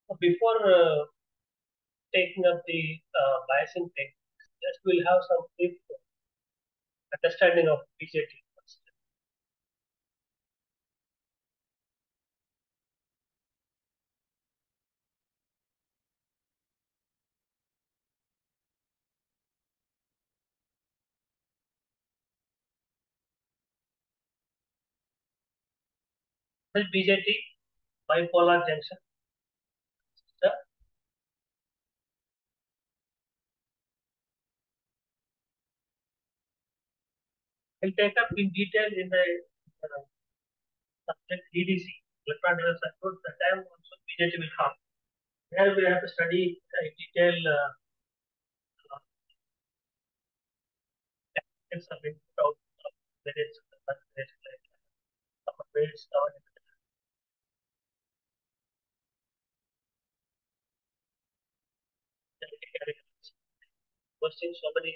Before taking up the biasing thing, just we'll have some brief understanding of BJT first. This BJT, bipolar junction. uh, We'll take up in detail in the uh, subject EDC, electron device circuit. The time also BJT will come. There we have to study in detail techniques of input output, various like upper weights, down posting so many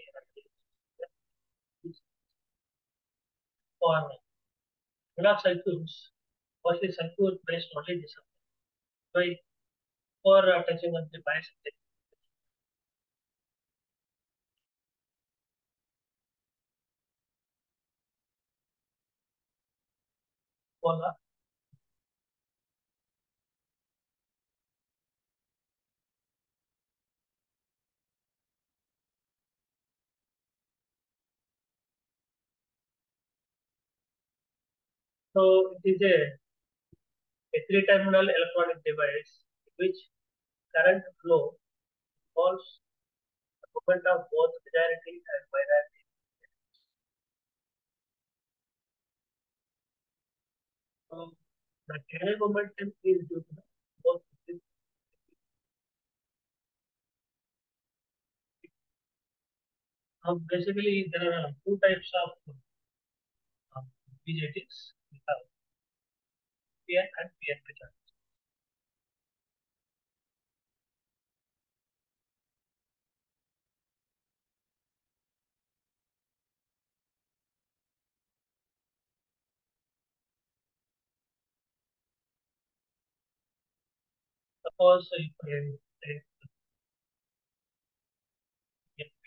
for analog circuits, mostly circuit based only this. Why for touching on the bias polar. So it is a three-terminal electronic device in which current flow involves the movement of both majority and minority. So the carrier momentum is due to the both. Basically, there are two types of BJTs. We have PN and PNP charges. Suppose if I take PNP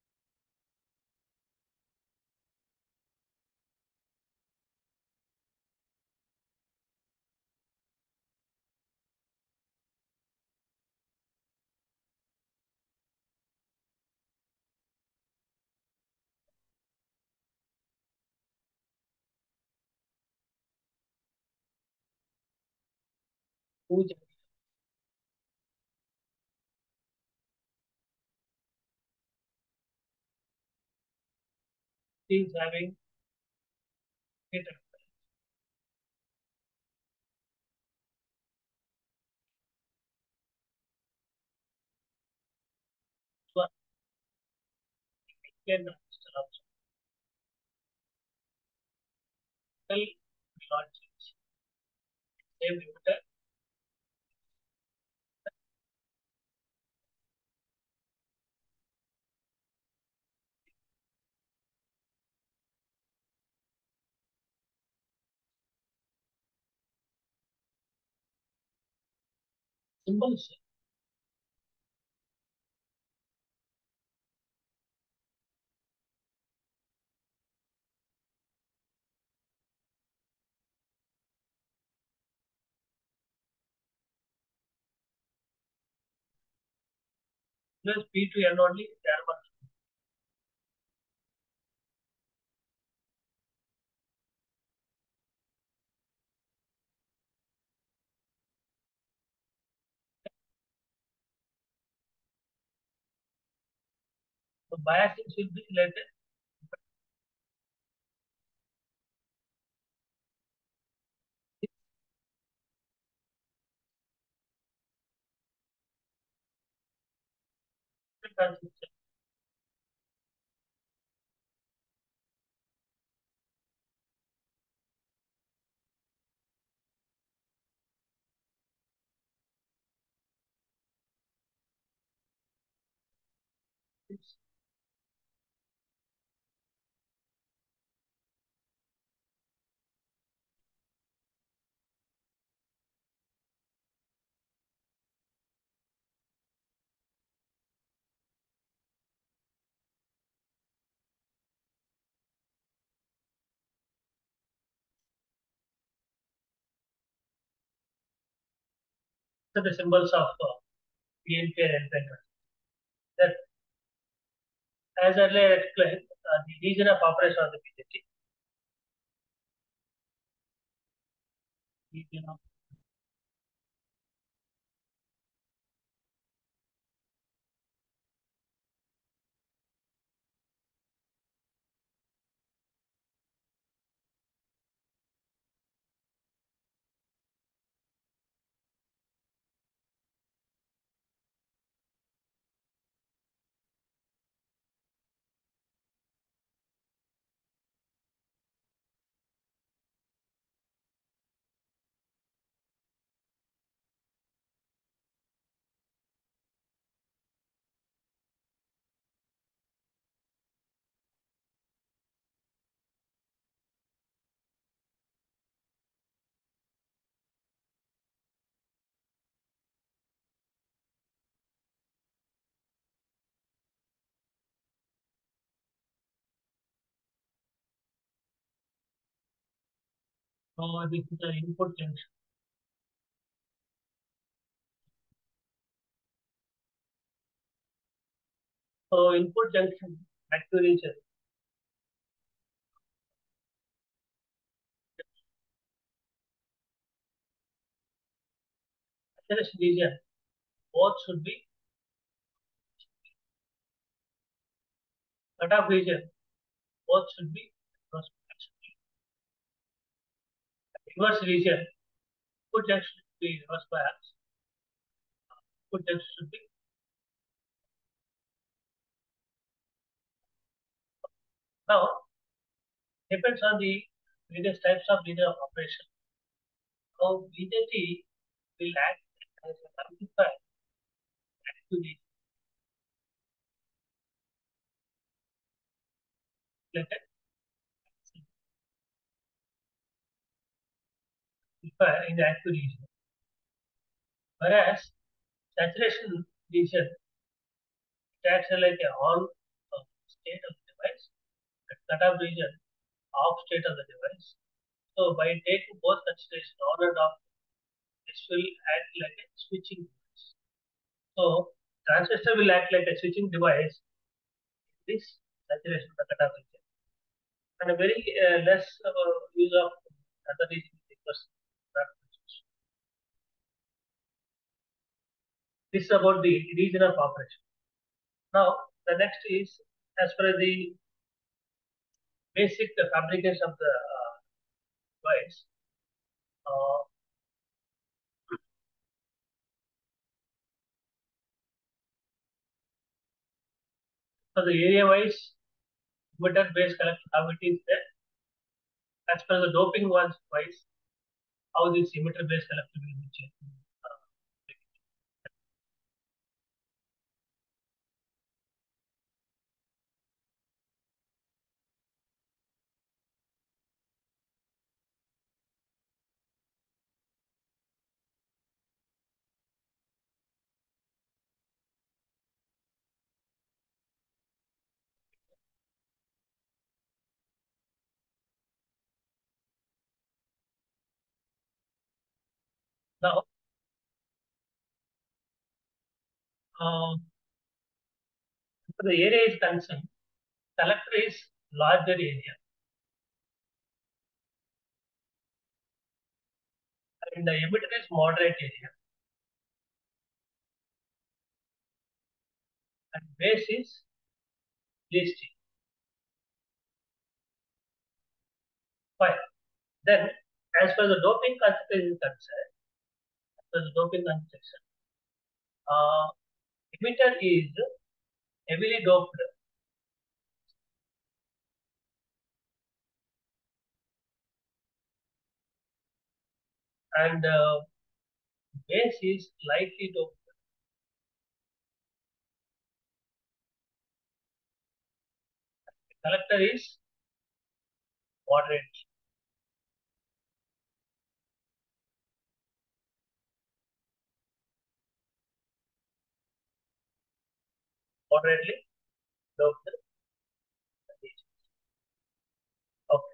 who is having it. So can also tell not change. Same emitter, symbols. Plus P to N only. There must the biasing should be related. Transmission. So the symbols of PNP and NPN. That, as earlier explained, the region of operation of the BJT. Region of this is the input junction. So input junction active region. Acceleration region. Both should be cutoff region. Both should be reverse region. Input junction should be reverse bias. Input junction should be now depends on the various types of region of operation. So BJT will act as an amplifier to the reflected amplifier in the active region. Whereas saturation region acts like a on state of the device, and cutoff region off state of the device. So by taking both consideration on and off, this will act like a switching device. So transistor will act like a switching device in this saturation of the cutoff region. And a very less use of other region because this is about the region of operation. Now the next is as per the basic fabrication of the device. Uh, so the area wise emitter based collector cavity is there. As per the doping ones wise, how this emitter based collector will be changed. Now, the area is concerned, collector is larger area and the emitter is moderate area and base is least area. Fine. Then, as per the doping concentration is concerned, as per the doping concentration, uh, emitter is heavily doped and base is lightly doped. Collector is moderate. Moderately doped region. Okay.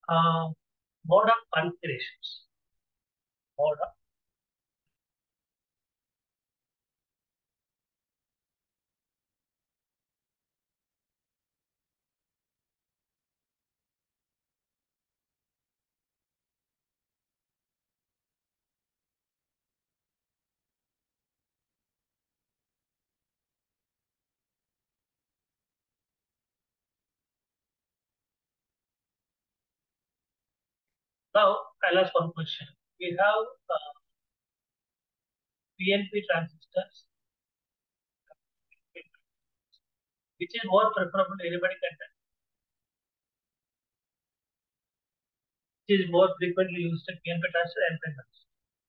Uh, Mode of configurations. Mode of Now I'll ask one question. We have PNP transistors, which is more preferable. Anybody can tell. Which is more frequently used in PNP transistor and NPN transistor.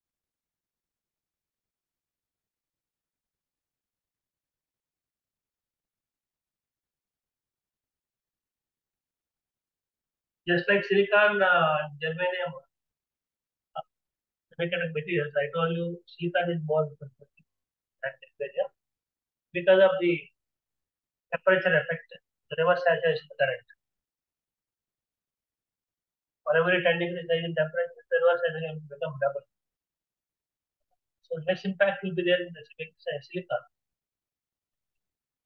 Just like silicon, germanium, semiconductor materials, I told you silicon is more preferable than germanium because of the temperature effect, the reverse saturation current. For every 10 degrees rise in temperature, the reverse saturation will become double. So less impact will be there in the silicon. So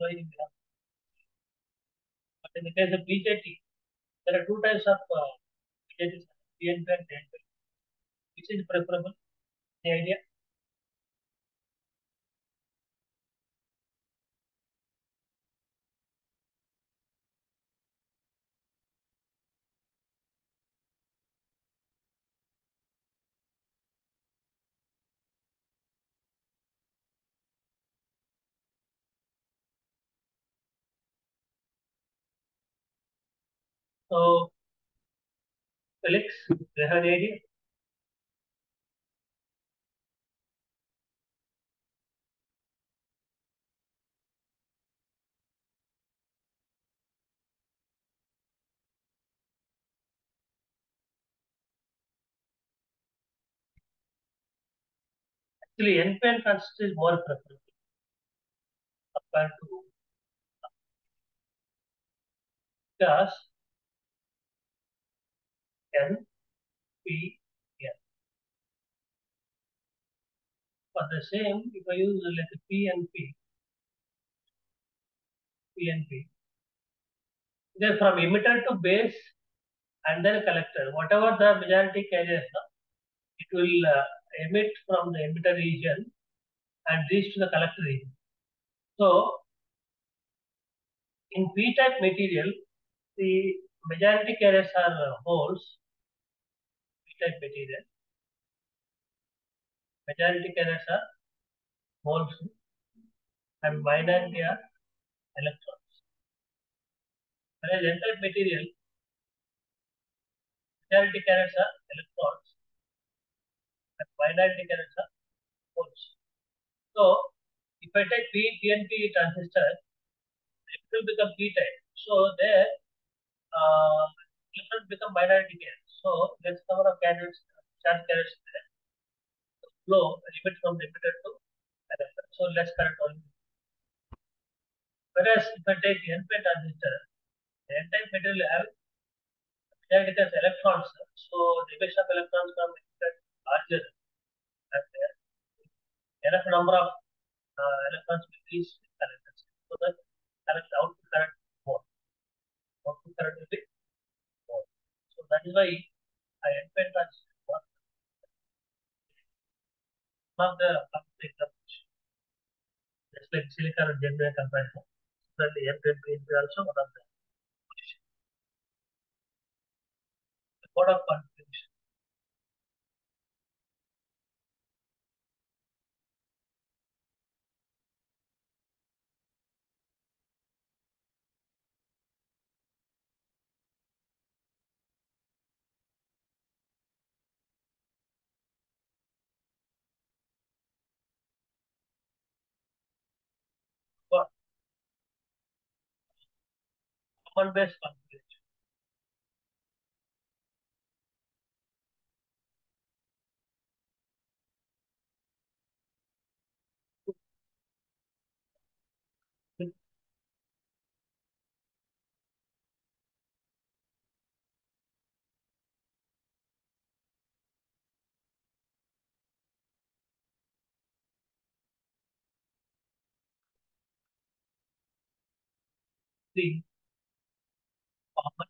but in the case of BJT, there are two types of BJT, PNP and NPN. Which is preferable? Any idea? So Felix, do you have any idea? Actually, NPN transistor is more preferable compared to gas NPN. For the same, if I use like PNP, then from emitter to base and then collector, whatever the majority carriers, it will emit from the emitter region and reach to the collector region. So in P-type material, the majority carriers are holes, P-type material. Majority carriers are holes and minority are electrons. Whereas N-type material, majority carriers are electrons and minority carriers are holes. So if I take PNP transistor, it will become P-type. So there, electrons become minority carriers. So less number of carriers, charge carriers there. The flow limit from the emitter to collector. So less current only. Whereas if I take N-type transistor, the N-type material have majority carriers electrons. So the emission of electrons from emitter larger than there. Enough number of electrons will reach collectors. So that current output current more. Output current will be more. So that is why I NPN transistor was one of the examples. Just like silicon and germanium comparison. That the NPN PNP also one of the position. The mode of configuration. For common based configuration. the common.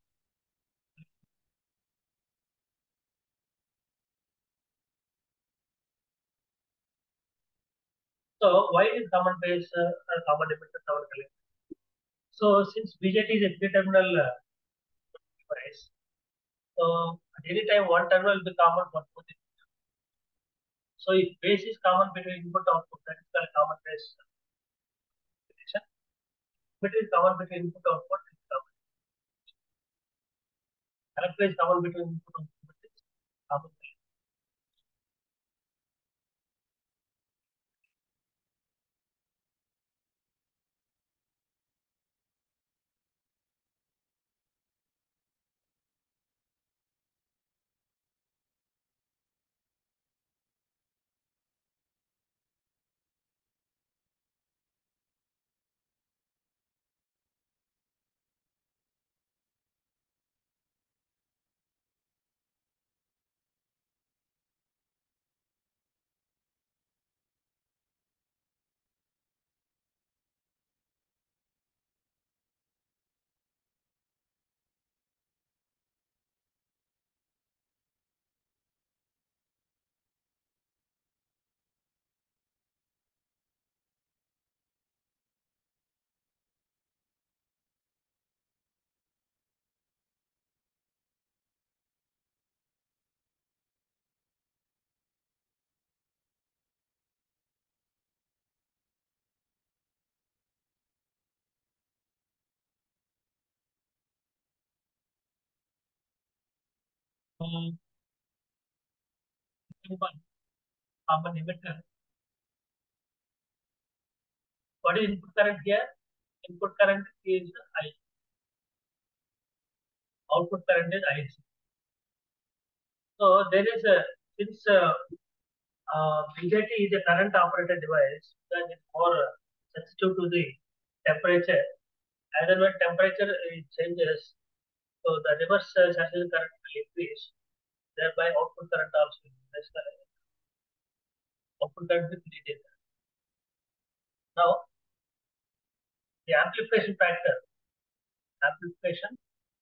So why is common base common emitter common collector? So since BJT is a three-terminal device, so at any time one terminal will be common for both. So if base is common between input and output, that is called common base connection. If it is common between input and output, it is common. Collector is common between input and output, it is common. Um, common emitter. What is input current here? Input current is I, output current is IC. So there is a, since BJT is a current operated device, then it's more sensitive to the temperature. As and when temperature changes, so the reverse saturation current will increase, thereby output current also increase. Output current will decrease. Now the amplification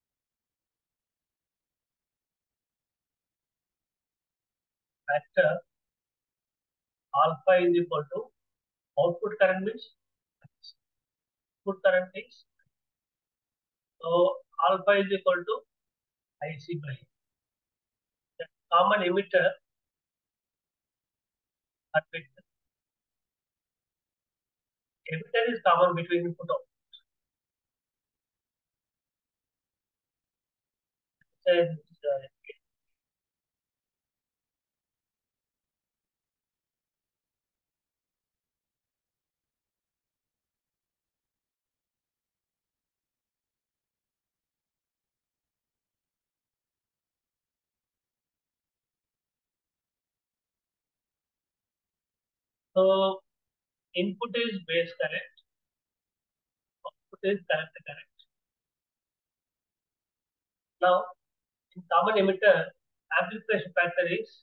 factor alpha is equal to output current means input current is, so alpha is equal to IC by the common emitter between emitter is common between input and output. So input is base current, output is collector current. Now in common emitter, amplification factor is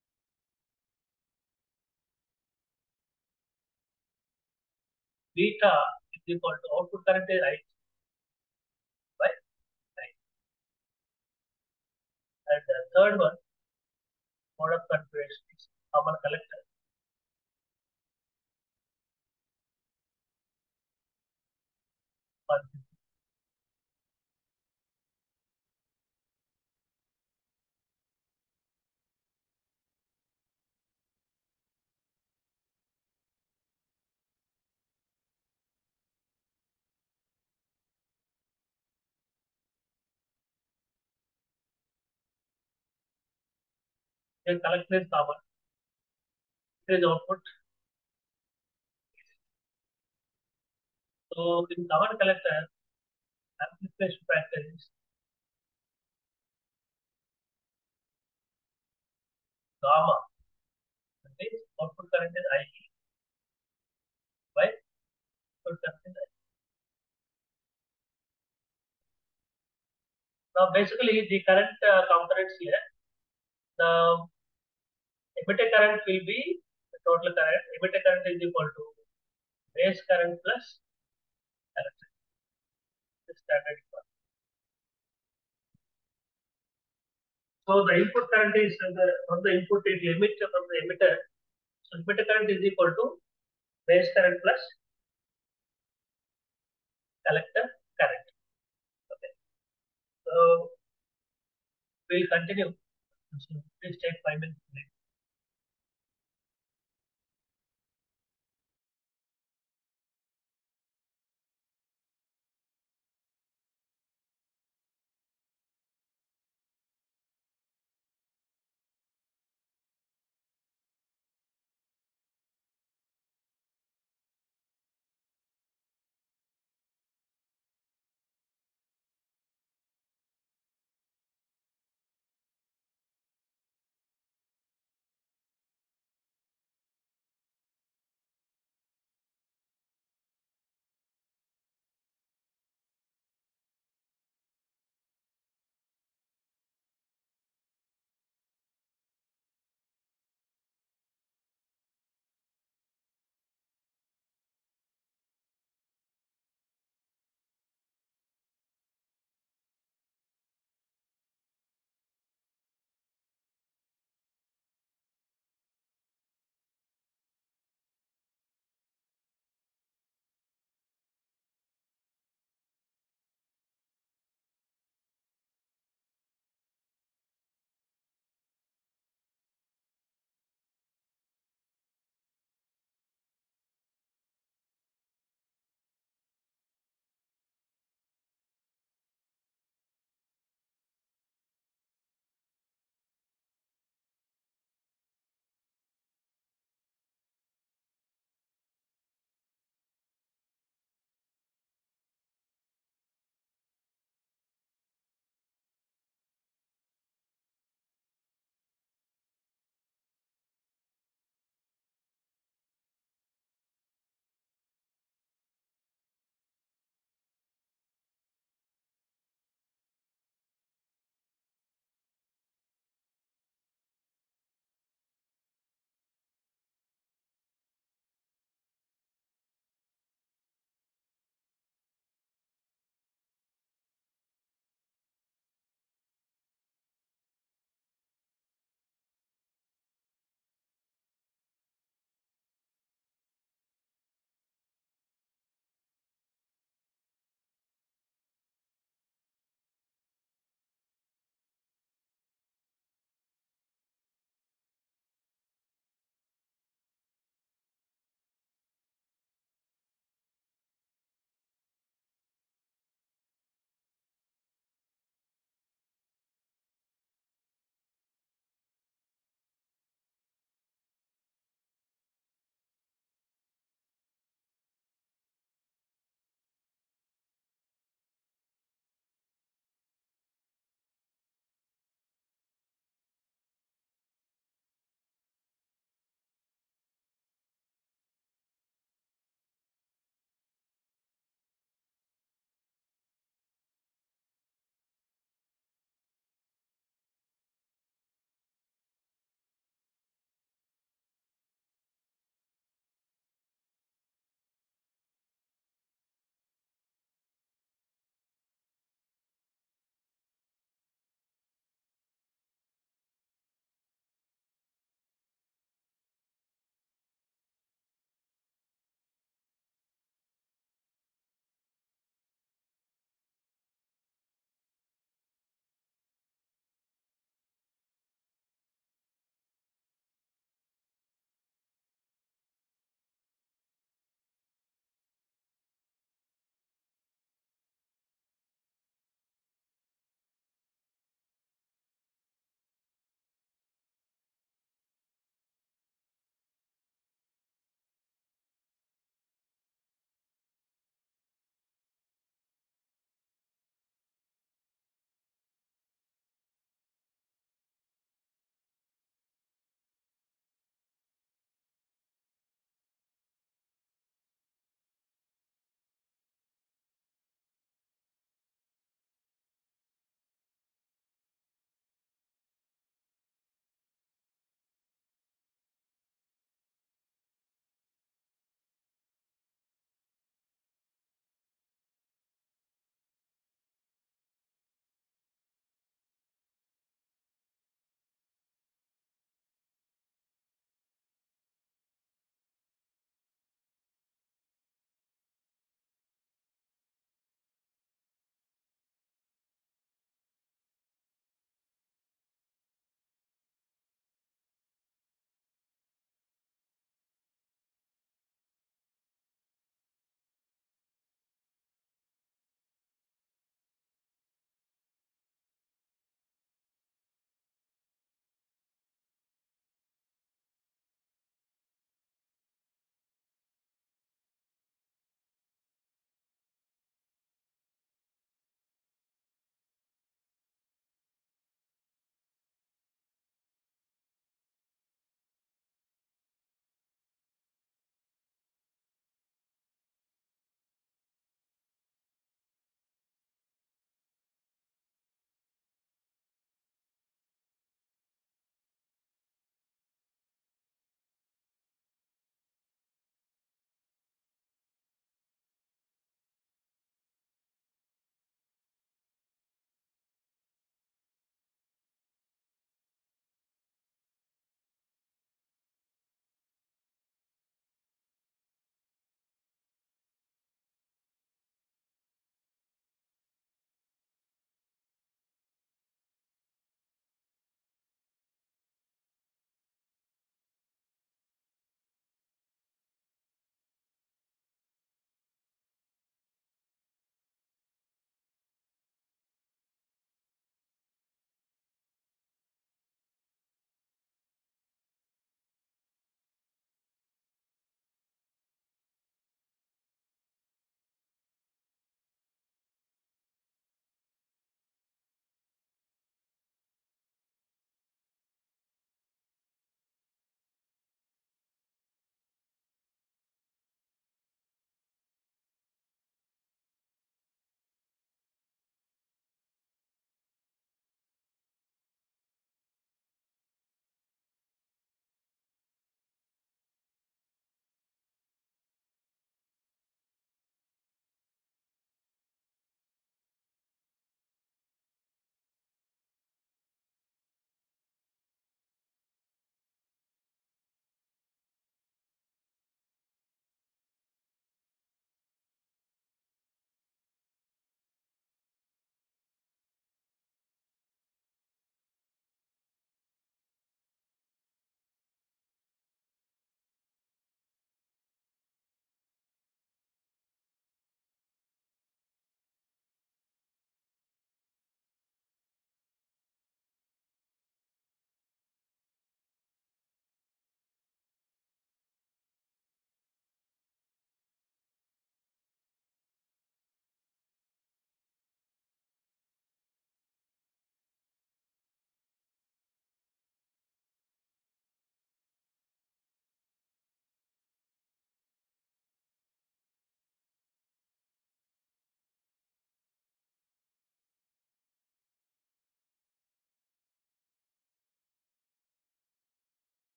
beta is equal to output current is I by I. And the third one, mode of configuration is common collector. The collector is common. It is output. So in common collector, amplification factor is gamma. That means output current is I by output current is I. Now basically the current components here, the emitter current will be the total current. Emitter current is equal to base current plus collector. standard equal. So the input current is from the input it limit from the emitter. So emitter current is equal to base current plus collector current. Okay. So we'll continue. So please take 5 minutes.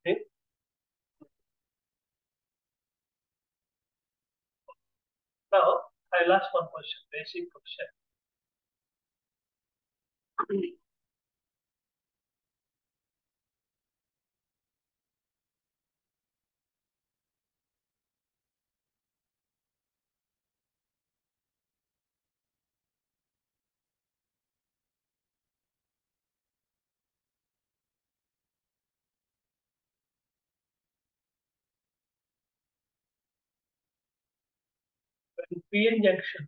Okay. Now, I'll ask one question, basic question. When PN junction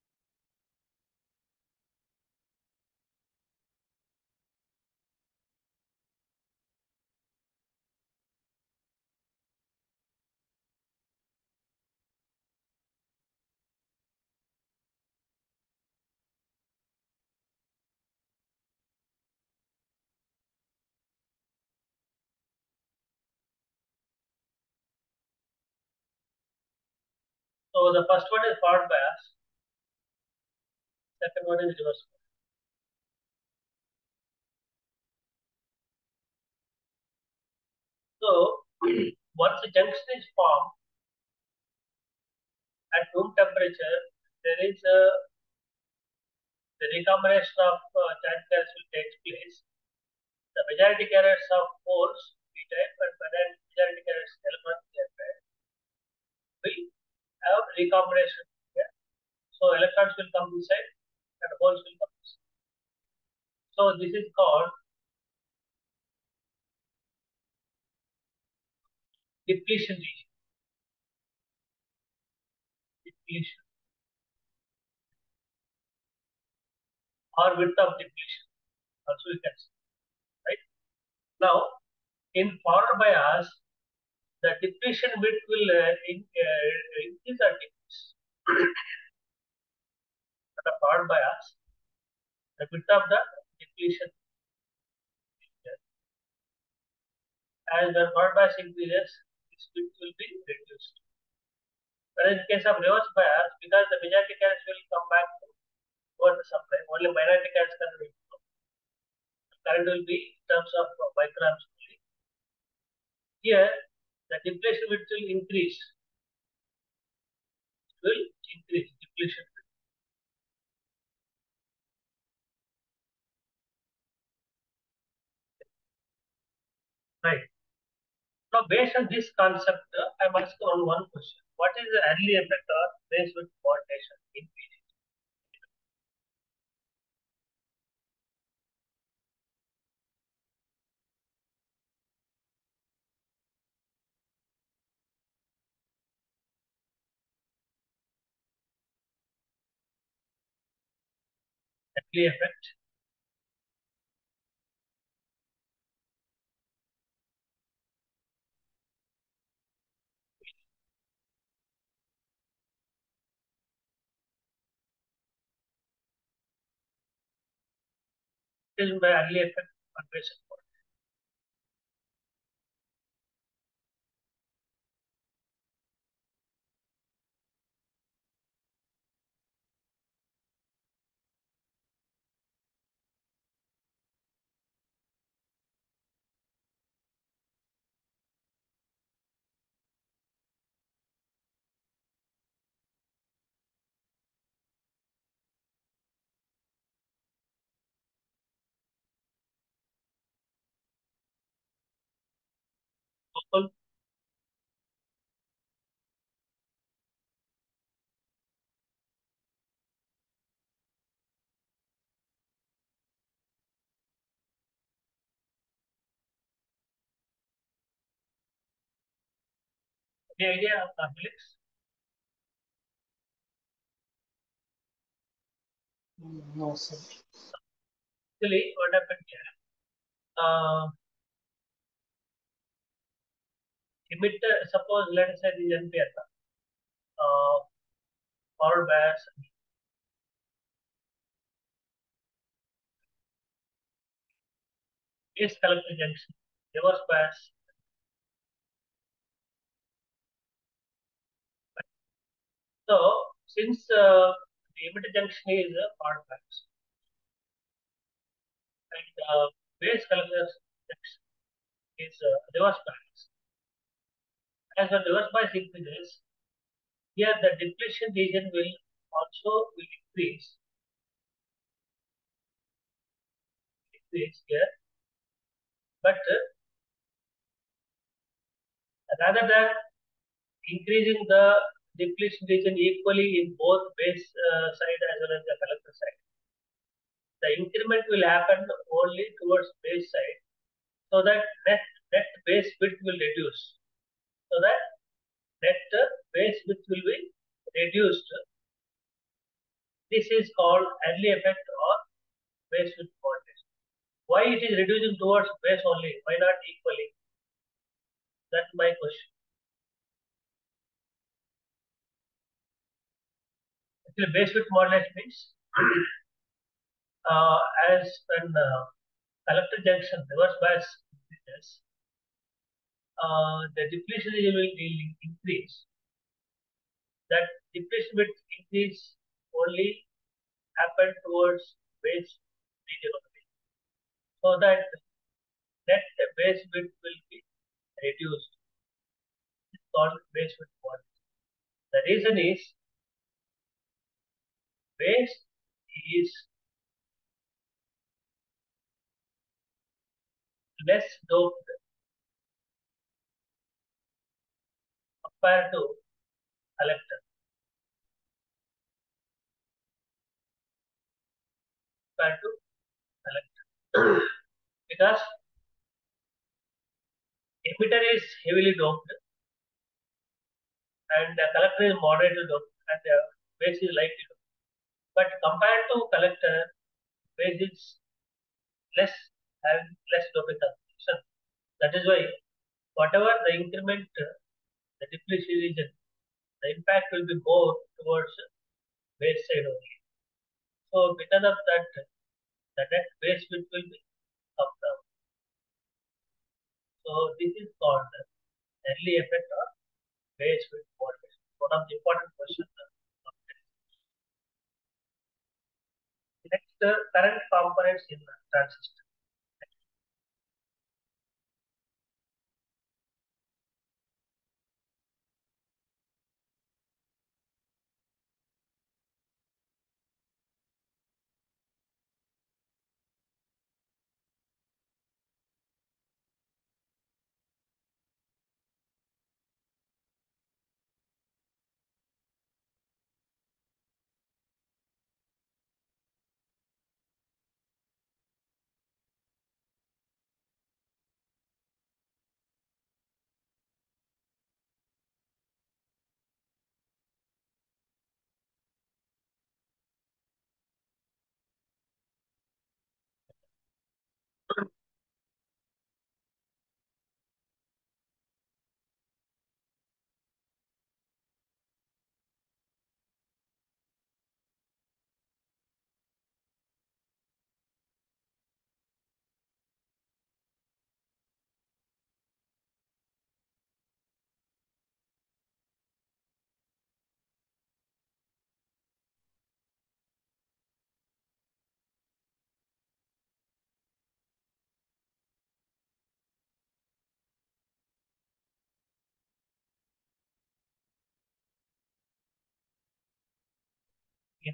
so the first one is forward bias, second one is reverse bias. So once the junction is formed at room temperature, there is the recombination of charge pairs will take place. The majority carriers of holes P type and majority carriers electron pair will have recombination here. So electrons will come this side and holes will come this side. So this is called depletion region. Depletion or width of depletion. Also you can see, right? Now in forward bias, the depletion width will increase or decrease. The forward bias, the width of the depletion, as the forward bias increases, this width will be reduced. Whereas in case of reverse bias, because the majority carriers will come back towards the supply, only minority carriers current will flow. Current will be in terms of microamps only. Here, the depletion width will increase. It will increase depletion width. Right. Now, based on this concept, I'm asking on one question. What is the early effect of base width coordination in PG? Early effect. Is by early effect on base width coordination. Local. The idea of complex. No, sir. Actually, what happened here? Emitter, suppose let us say the NPR, forward bias, base collector junction, reverse bias. So, since the emitter junction is a forward bias and base collector junction is reverse bias. As the reverse bias increases, here the depletion region will also increase, here, but rather than increasing the depletion region equally in both base side as well as the collector side, the increment will happen only towards base side, so that net base width will reduce. So that net base width will be reduced. This is called early effect or base width modulation. Why it is reducing towards base only? Why not equally? That's my question. Actually, base width modulation means uh, as when collector junction reverse bias increases, the depletion will increase. That depletion will increase only happen towards base region only. So that net base width will be reduced. It's called base width modulation. The reason is base is less doped compared to collector. Compared to collector. Because emitter is heavily doped and the collector is moderately doped and the base is lightly doped. But compared to collector, base is less and less doping concentration. That is why whatever the increment, the depletion region, the impact will be more towards base side only. So because of that, the net base width will be come down. So this is called early effect of base width modulation. One of the important questions. Next, current components in transistor. In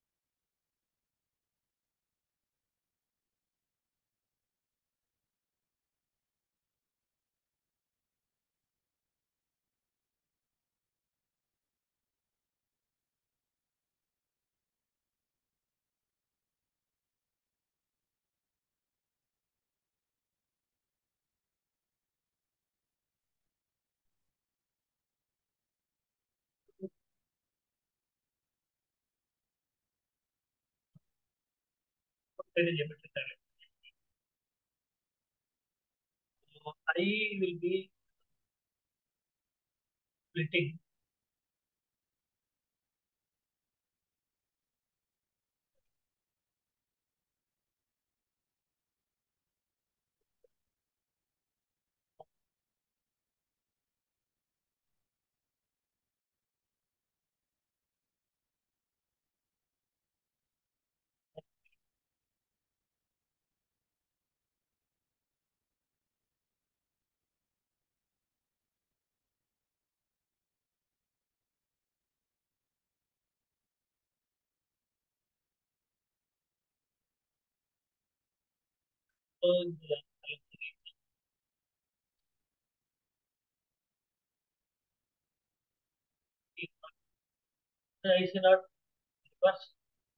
very limited time. So I will be splitting the is not reverse.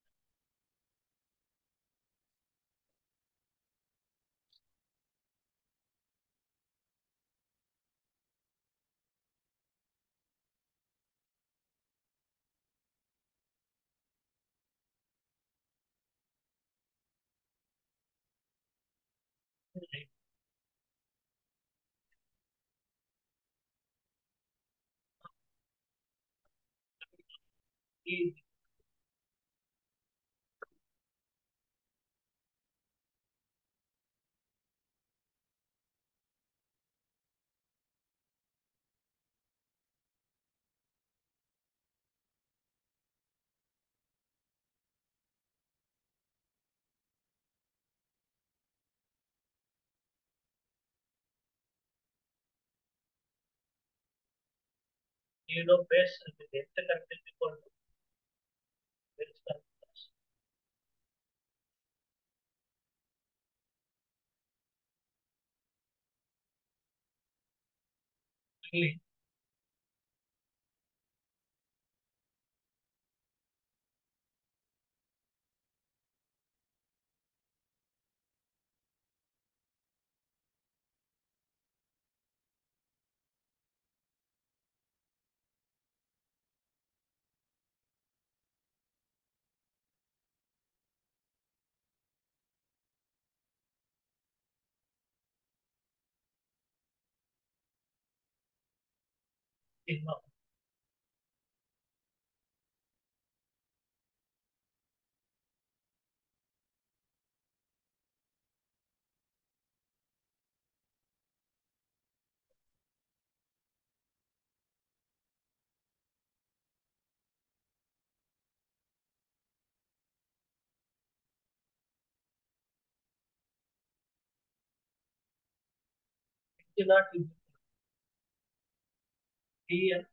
Is base with the current is equal to base current plus only sigma T naught is T and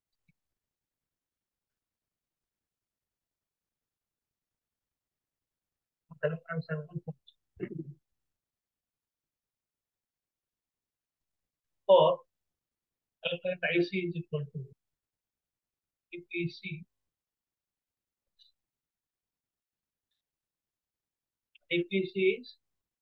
electron sample for electron IC is equal to EPC. EPC is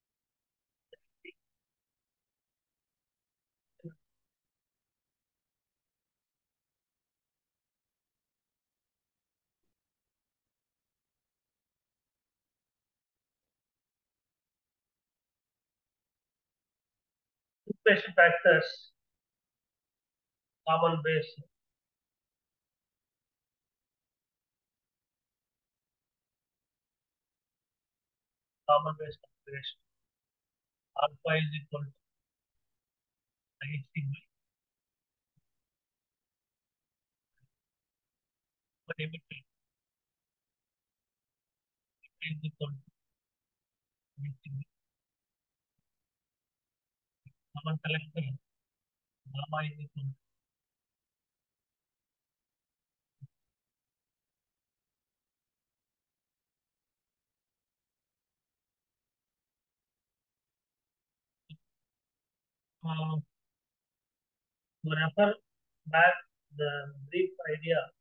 integration factors, common base, common base configuration. Alpha is equal to IC by emitter is equal to IC. Common collector gamma is equal to refer back the brief idea